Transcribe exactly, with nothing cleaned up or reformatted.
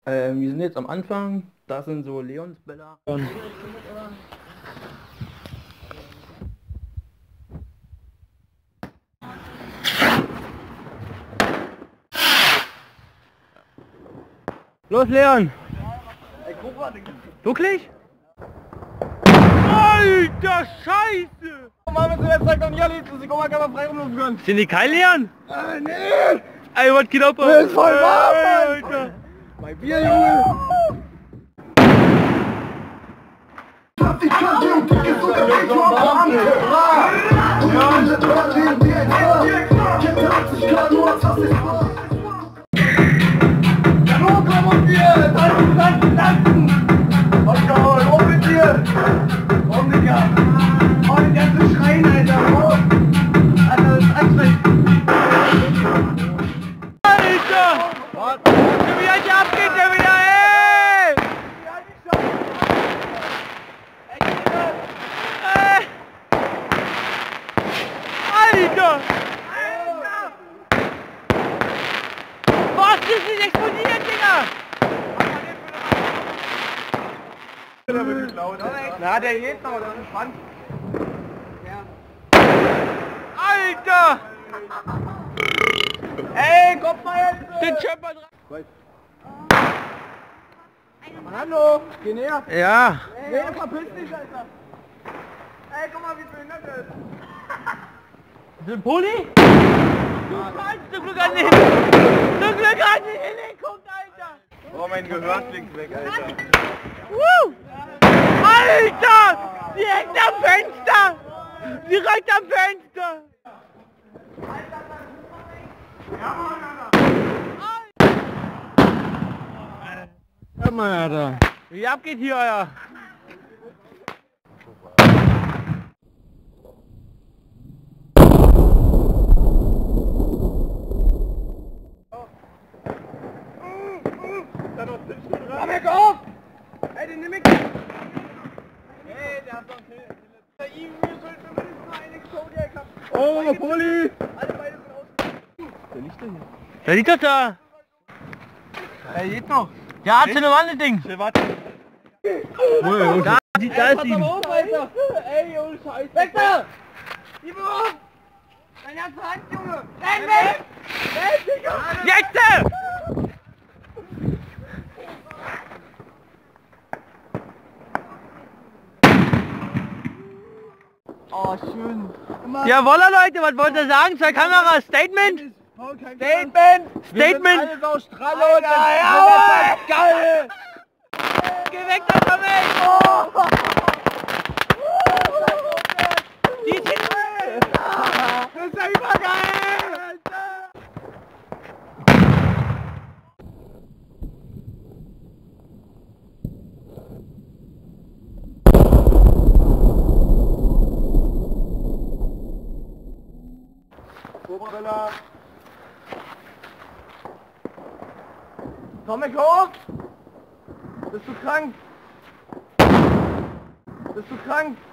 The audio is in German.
Ähm, wir sind jetzt am Anfang, das sind so Leons Bälle. Und los Leon! Wirklich? Alter Scheiße! Machen wir zuerst direkt an Jolli, dass ich auch mal ganz frei rumlaufen kann. Sind die kein Leon? Äh, nee! Ey, was geht ab? Das ist voll warm, Mann. Alter! Mein Bier, Junge! Hallo, komm und Bier! Tanzen, tanzen, tanzen! Alkohol, hoch mit dir! Komm, Digga! Oh, den ganzen Schreien, Alter! Oh. Alter, das ist anstrengend! Alter! Was? Wie er hier abgeht, der wieder, ey! Ey! Alter! Was ist nicht explodiert, Digga? Der wird nicht laut. Na, der geht noch, das ist spannend. Alter! Ey, kommt mal jetzt! Den Schöpfer dran! Hallo, geh näher! Ja! Nee, verpiss dich, Alter! Ey, guck mal, wie behindert er ist! Ist das ein Pulli? Du kannst zum Glück an den Zum Glück an den hinguckt, Alter! Oh, mein Gehör fliegt weg, Alter! Woo! Alter! Direkt am Fenster! Direkt am Fenster! Hör mal, Alter! Wie abgeht hier, Alter? Komm her, auf! Ey, den nimm ich! Ey, der hat doch einen Bei ihm, wir sollten zumindest mal eine Kodiak haben. Oh, Poli! Alle beide sind aus. Der liegt da hier. Der liegt doch da! Er geht noch. Ja, zu einem anderen Ding! Warte. Da, die- da ist ihm! auf, Alter! Ey, ohne Scheiß! Weg da! Gib ihm auf! Deine ganze Hand, Junge! Renn weg! Renn, Digga! Jetzt! Oh, schön. Jawolla, Leute, was wollt ihr sagen? Zwei Kameras, Statement? Statement! Statement! Alles aus Stralle und ja, geil! Geh weg da damit! Oh. Die sind... Das ist ja übergeil! Alter! Oberbrille! Komm ich hoch! Bist du krank? Bist du krank?